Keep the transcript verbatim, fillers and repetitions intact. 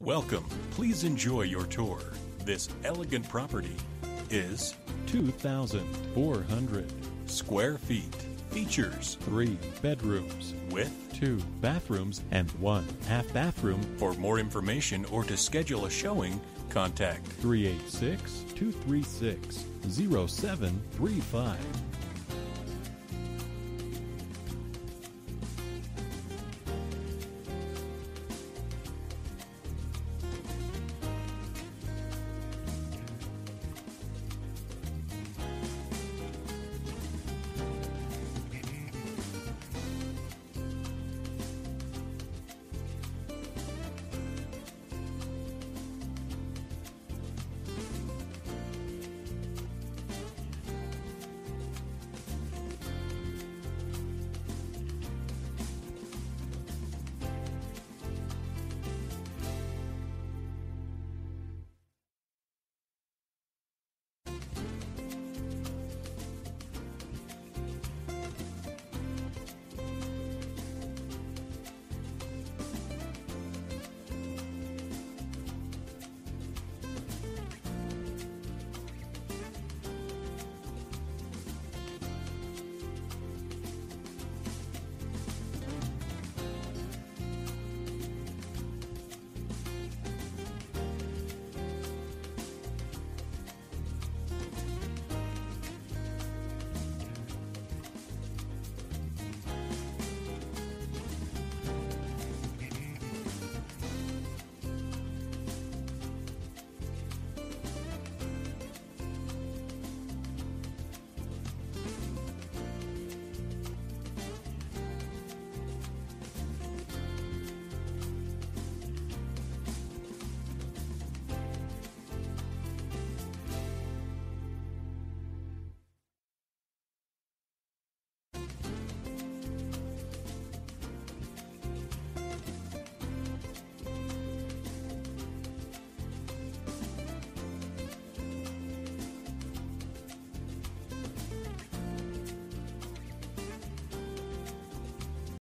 Welcome. Please enjoy your tour. This elegant property is two thousand four hundred square feet. Features three bedrooms with two bathrooms and one half bathroom. For more information or to schedule a showing, contact three eight six, two three six, zero seven three five.